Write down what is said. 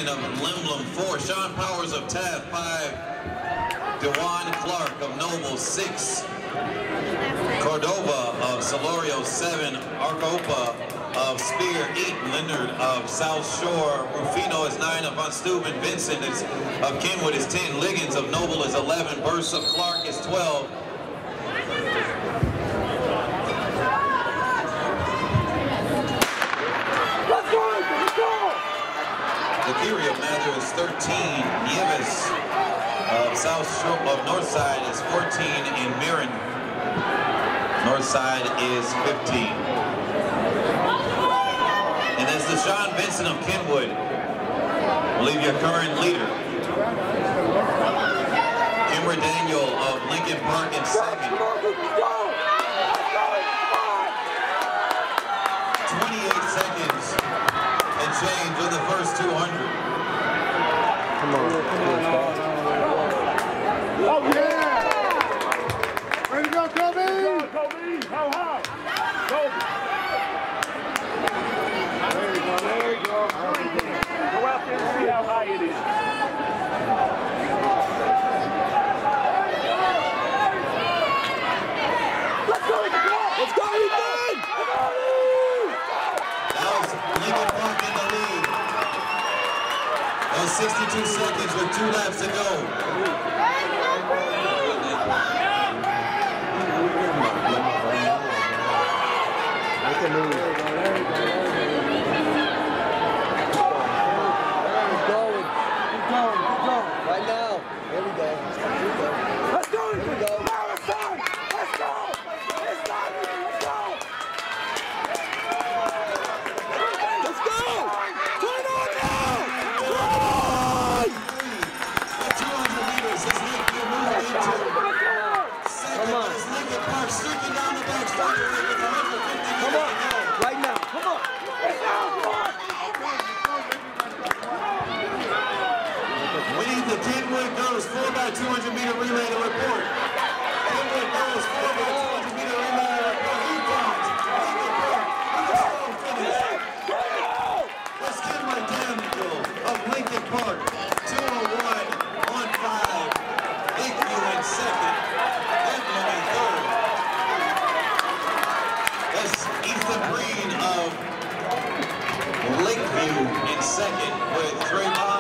Breen of Limblom 4, Sean Powers of Taft 5, Dewan Clark of Noble 6, Cordova of Solorio 7, Arcopa of Spear 8, Leonard of South Shore, Rufino is 9, of Von Steuben, Vincent of Kenwood is 10, Liggins of Noble is 11, Burse of Clark is 12. Lakiri of Mather is 13, Nieves of Northside is 14, and Mirren Northside is 15. And as Deshaun Vincent of Kenwood will leave your current leader. Kimber Daniel of Lincoln Park in second. 28 seconds and change in the first 200. Come on. Oh, yeah! Ready to go, Kobe! Kobe! How high? Kobe! There you go, there you go. Go out there and see how high it is. Let's go, Ethan! Let's go, Ethan! That was Lincoln Park in the lead. That was 62 seconds with 2 laps to go. Right now. There we go. Let's go! Here we go. Let's go! Let's go! Let's go! Let's go! Turn on now! Run! 200 meters is Lakeview moving into second. Come on. Is Lincoln Park streaking down the back stretch with 150 Come on. Right now. Come on. We need the Kenwood Girls 4x200 meter relay to report. Kenwood Girls 4x200 meter relay to report. That's Kenwood Daniel of Lincoln Park. 201.15. Lakeview in second. Edmond in third. That's Ethan Breen of Lakeview in second with Trey